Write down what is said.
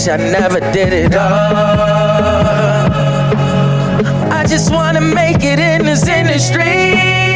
wish I never did it all. I just wanna make it in this industry.